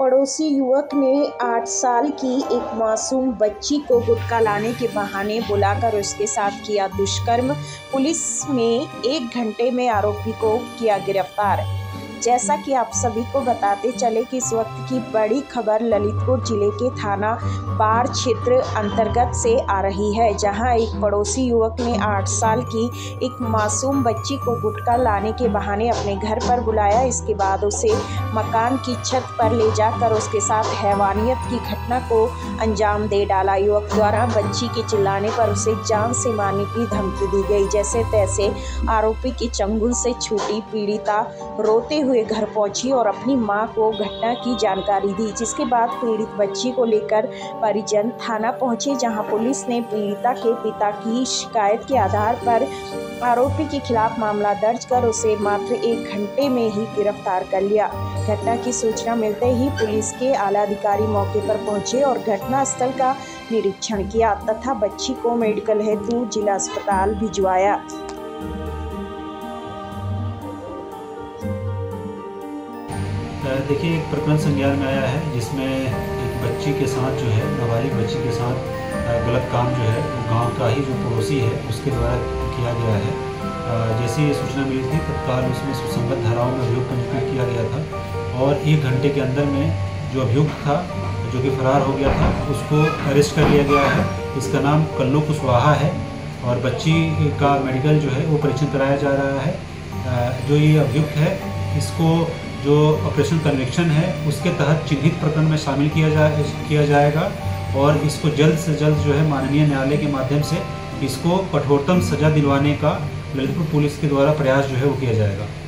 पड़ोसी युवक ने 8 साल की एक मासूम बच्ची को गुटखा लाने के बहाने बुलाकर उसके साथ किया दुष्कर्म। पुलिस में 1 घंटे में आरोपी को किया गिरफ्तार। जैसा कि आप सभी को बताते चले कि इस वक्त की बड़ी खबर ललितपुर जिले के थाना बाढ़ क्षेत्र अंतर्गत से आ रही है, जहां एक पड़ोसी युवक ने 8 साल की एक मासूम बच्ची को गुटखा लाने के बहाने अपने घर पर बुलाया। इसके बाद उसे मकान की छत पर ले जाकर उसके साथ हैवानियत की घटना को अंजाम दे डाला। युवक द्वारा बच्ची के चिल्लाने पर उसे जान से मारने की धमकी दी गई। जैसे तैसे आरोपी के चंगुल से छूटी पीड़िता रोते हुए घर पहुंची और अपनी मां को घटना की जानकारी दी, जिसके बाद पीड़ित बच्ची को लेकर परिजन थाना पहुंचे, जहां पुलिस ने पीड़िता के पिता की शिकायत के आधार पर आरोपी के खिलाफ मामला दर्ज कर उसे मात्र 1 घंटे में ही गिरफ्तार कर लिया। घटना की सूचना मिलते ही पुलिस के आला अधिकारी मौके पर पहुंचे और घटना स्थल का निरीक्षण किया तथा बच्ची को मेडिकल हेतु जिला अस्पताल भिजवाया। देखिए, एक प्रकरण संज्ञान में आया है जिसमें एक बच्ची के साथ जो है, नाबालिग बच्ची के साथ गलत काम जो है गांव का ही जो पड़ोसी है उसके द्वारा किया गया है। जैसी ये सूचना मिली थी तत्काल उसमें सुसंगत धाराओं में अभियोग पंजीकृत किया गया था और 1 घंटे के अंदर में जो अभियुक्त था, जो कि फरार हो गया था, उसको अरेस्ट कर लिया गया है। इसका नाम कल्लू कुशवाहा है और बच्ची का मेडिकल जो है वो परीक्षण कराया जा रहा है। जो ये अभियुक्त है, इसको जो ऑपरेशन कन्विक्शन है उसके तहत चिन्हित प्रकरण में शामिल किया जाएगा और इसको जल्द से जल्द जो है माननीय न्यायालय के माध्यम से इसको कठोरतम सज़ा दिलवाने का ललितपुर पुलिस के द्वारा प्रयास जो है वो किया जाएगा।